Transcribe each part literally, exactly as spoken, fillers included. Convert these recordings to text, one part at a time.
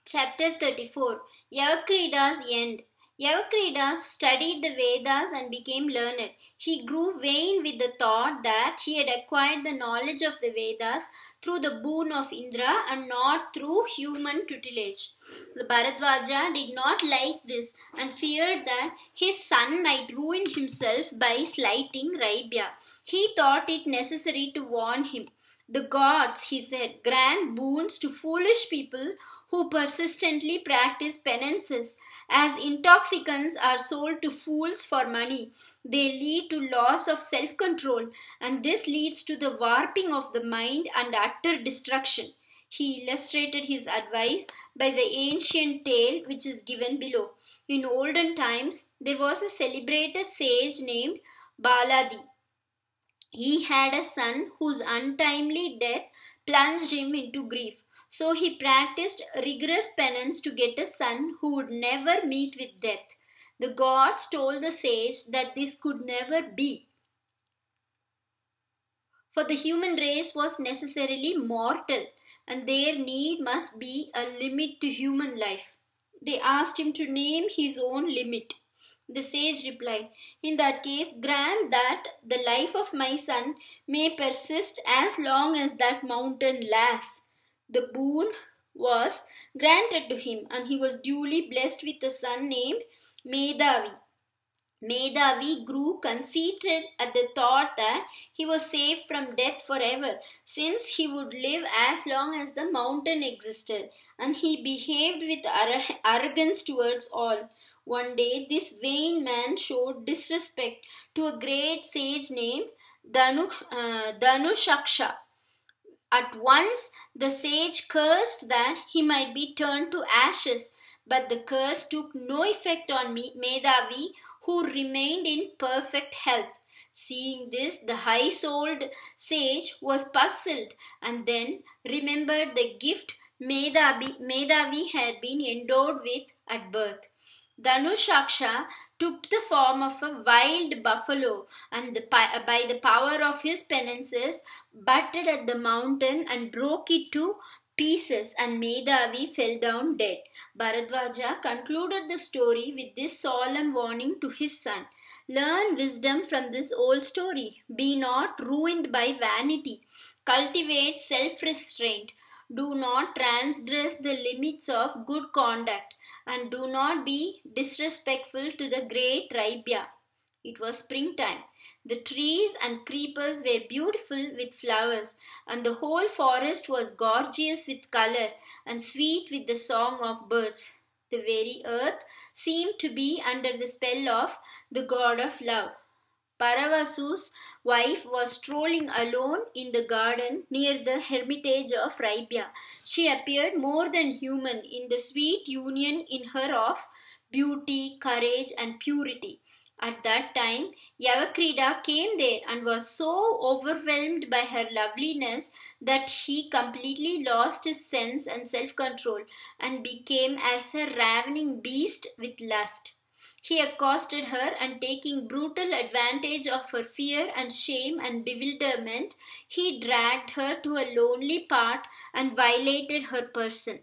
Chapter thirty-four. Yavakrida's End. Yavakrida studied the Vedas and became learned. He grew vain with the thought that he had acquired the knowledge of the Vedas through the boon of Indra and not through human tutelage. The Bharadwaja did not like this and feared that his son might ruin himself by slighting Raibhya. He thought it necessary to warn him. The gods, he said, grant boons to foolish people who persistently practice penances. As intoxicants are sold to fools for money, they lead to loss of self-control, and this leads to the warping of the mind and utter destruction. He illustrated his advice by the ancient tale which is given below. In olden times, there was a celebrated sage named Baladi. He had a son whose untimely death plunged him into grief. So he practiced rigorous penance to get a son who would never meet with death. The gods told the sage that this could never be, for the human race was necessarily mortal and there need must be a limit to human life. They asked him to name his own limit. The sage replied, "In that case, grant that the life of my son may persist as long as that mountain lasts." The boon was granted to him and he was duly blessed with a son named Medhavi. Medhavi grew conceited at the thought that he was safe from death forever, since he would live as long as the mountain existed, and he behaved with arrogance towards all. One day this vain man showed disrespect to a great sage named Danu, uh, Danushaksha. At once the sage cursed that he might be turned to ashes, but the curse took no effect on Medhavi, who remained in perfect health. Seeing this, the high-souled sage was puzzled and then remembered the gift Medhavi, Medhavi had been endowed with at birth. Danushaksha took the form of a wild buffalo and the, by the power of his penances butted at the mountain and broke it to pieces, and Medhavi fell down dead. Bharadwaja concluded the story with this solemn warning to his son. Learn wisdom from this old story. Be not ruined by vanity. Cultivate self-restraint. Do not transgress the limits of good conduct, and do not be disrespectful to the great Raibhya. It was springtime. The trees and creepers were beautiful with flowers, and the whole forest was gorgeous with color and sweet with the song of birds. The very earth seemed to be under the spell of the god of love. Paravasu's wife was strolling alone in the garden near the hermitage of Raibhya. She appeared more than human in the sweet union in her of beauty, courage, and purity. At that time, Yavakrida came there and was so overwhelmed by her loveliness that he completely lost his sense and self-control and became as a ravening beast with lust. He accosted her and, taking brutal advantage of her fear and shame and bewilderment, he dragged her to a lonely part and violated her person.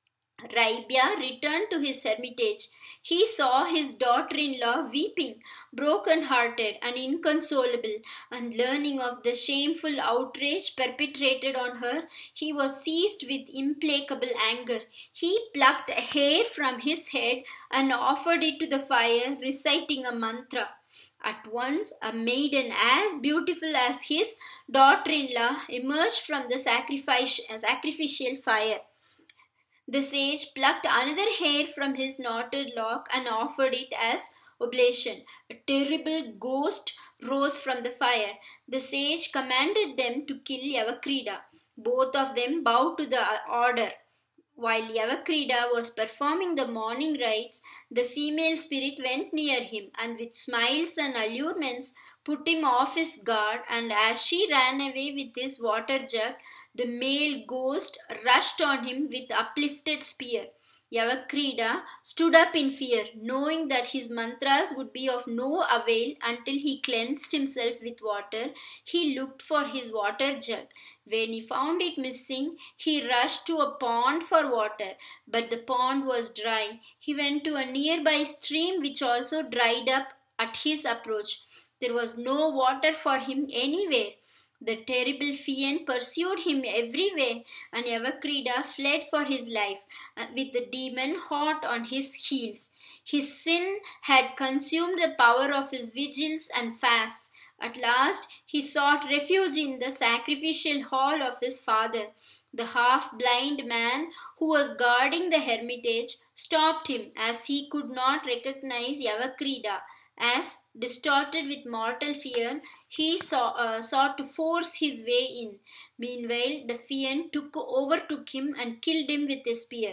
Raibhya returned to his hermitage. He saw his daughter-in-law weeping, broken-hearted and inconsolable, and learning of the shameful outrage perpetrated on her, he was seized with implacable anger. He plucked a hair from his head and offered it to the fire, reciting a mantra. At once, a maiden as beautiful as his daughter-in-law emerged from the sacrifice, sacrificial fire. The sage plucked another hair from his knotted lock and offered it as oblation. A terrible ghost rose from the fire. The sage commanded them to kill Yavakrida. Both of them bowed to the order. While Yavakrida was performing the morning rites, the female spirit went near him and with smiles and allurements put him off his guard, and as she ran away with his water jug, the male ghost rushed on him with uplifted spear. Yavakrida stood up in fear, knowing that his mantras would be of no avail until he cleansed himself with water. He looked for his water jug. When he found it missing, he rushed to a pond for water, but the pond was dry. He went to a nearby stream which also dried up at his approach. There was no water for him anywhere. The terrible fiend pursued him everywhere, and Yavakrida fled for his life, uh, with the demon hot on his heels. His sin had consumed the power of his vigils and fasts. At last he sought refuge in the sacrificial hall of his father. The half-blind man who was guarding the hermitage stopped him, as he could not recognize Yavakrida. As, distorted with mortal fear, he saw, uh, sought to force his way in. Meanwhile, the fiend took, overtook him and killed him with a spear.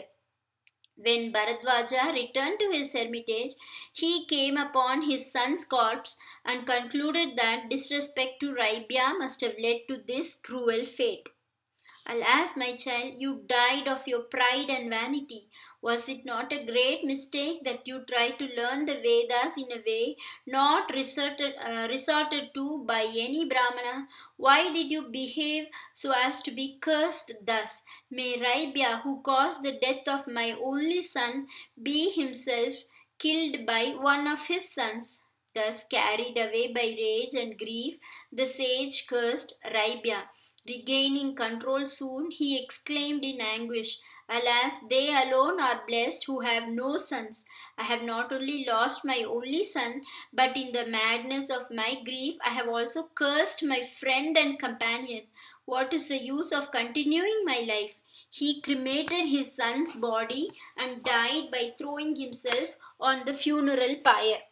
When Bharadwaja returned to his hermitage, he came upon his son's corpse and concluded that disrespect to Raibhya must have led to this cruel fate. Alas, my child, you died of your pride and vanity. Was it not a great mistake that you tried to learn the Vedas in a way not resorted, uh, resorted to by any Brahmana? Why did you behave so as to be cursed thus? May Raibhya, who caused the death of my only son, be himself killed by one of his sons. Thus, carried away by rage and grief, the sage cursed Raibhya. Regaining control soon, he exclaimed in anguish, Alas, they alone are blessed who have no sons. I have not only lost my only son, but in the madness of my grief, I have also cursed my friend and companion. What is the use of continuing my life? He cremated his son's body and died by throwing himself on the funeral pyre.